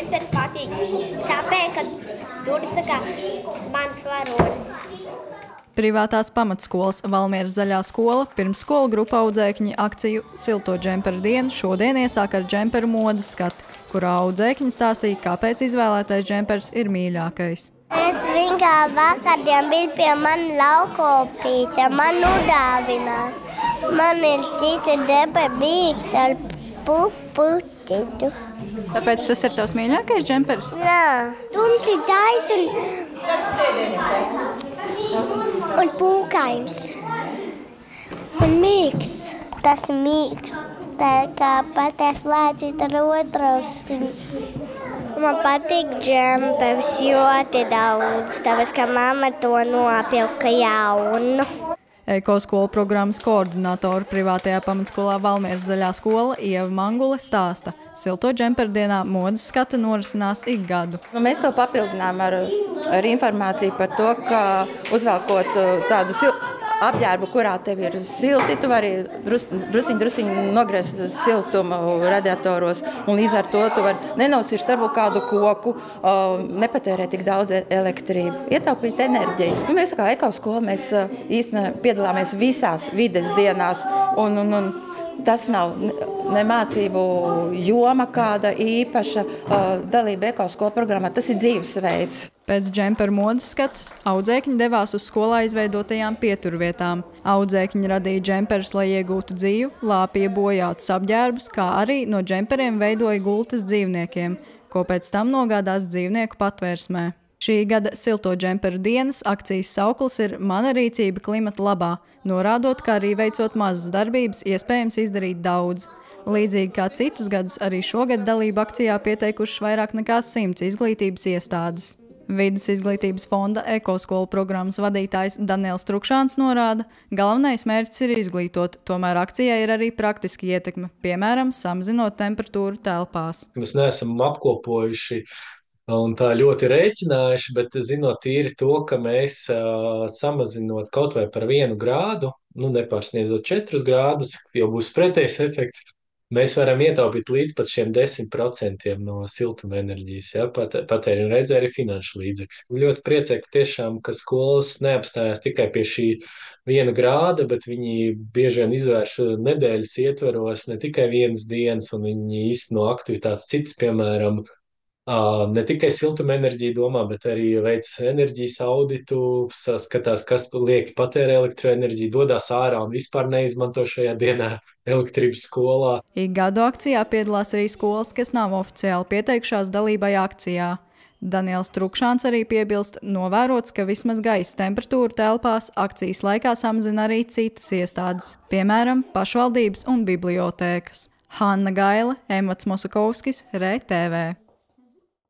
džemperi patīk, tāpēc, ka tur tā kā mans varonis. Privātās pamatskolas Valmieras zaļā skola pirmsskolu grupa audzēkņi akciju Silto džemperu dienu šodien iesāk ar džemperu modes skati, kurā audzēkņi stāstīja, kāpēc izvēlētais džempers ir mīļākais. Es vienkārši vakardien biju pie mani laukopīca, man udāvināja. Man ir cita džemperi bīgt ar pupuķitu. Tāpēc tas ir tavs mīļākais džempers? Nā, tums ir zais un pūkains. Un mīksts. Tas ir mīksts. Tā kā patās lēcīt ar otrausti. Man patīk džemperis ļoti daudz, tāpēc, ka mamma to nopilka jaunu. Ekoskolu programmas koordinātora privātajā pamatskolā Valmieras zaļā skola Ieva Mangule stāsta. Silto džemperu dienā modes skata norisinās ik gadu. Mēs to papildinām ar informāciju par to, ka uzvelkot tādu apģērbu, kurā tev ir silti, tu vari drusiņi nogriezt siltumu radiatoros, un līdz ar to tu vari nenocirst varbūt kādu koku, nepatērēt tik daudz elektrību, ietaupīt enerģiju. Mēs kā ekoskola, mēs īstenībā piedalāmies visās vides dienās, un tas nav ne mācību joma kāda īpaša dalība ekoskola programmā, tas ir dzīvesveids. Pēc džemperu modes skatas audzēkņi devās uz skolā izveidotajām pieturvietām. Audzēkņi radīja džemperus, lai iegūtu dzīvu, lāpīja bojātus apģērbus, kā arī no džemperiem veidoja gultas dzīvniekiem, ko pēc tam nogādās dzīvnieku patvērsmē. Šī gada Silto džemperu dienas akcijas sauklis ir Mana rīcība klimata labā, norādot, ka arī veicot mazas darbības iespējams izdarīt daudz. Līdzīgi kā citus gadus, arī šogad dalību akcijā pieteikušas vairāk nekā 100 izglītības iestādes. Vides izglītības fonda ekoskolu programmas vadītājs Daniels Trukšāns norāda, galvenais mērķis ir izglītot, tomēr akcijai ir arī praktiski ietekme, piemēram, samazinot temperatūru telpās. Mēs neesam apkopojuši un tā ļoti rēķinājuši, bet zinot tīri to, ka mēs samazinot kaut vai par 1 grādu, nepārsniedzot 4 grādus, jo būs pretējs efekts, mēs varam ietaupīt līdz pat šiem 10% no siltuma enerģijas, patēriņa un reizē arī finanšu līdzekļus. Ļoti priecīgi tiešām, ka skolas neapstājās tikai pie šī 1 grāda, bet viņi bieži vien izvērš nedēļas ietveros ne tikai 1 dienas, un viņi īsteno aktivitātes citas, piemēram, ne tikai siltuma enerģiju domā, bet arī veic enerģijas auditu, skatās, kas lieki patērē elektroenerģiju, dodās ārā un vispār neizmanto šajā dienā elektrības skolā. Ik gadu akcijā piedalās arī skolas, kas nav oficiāli pieteikušās dalībai akcijā. Daniels Trukšāns arī piebilst, novērots, ka vismaz gaisa temperatūra telpās akcijas laikā samazina arī citas iestādes, piemēram, pašvaldības un bibliotēkas. Hanna Gaile, Emots Mosakovskis, RTV.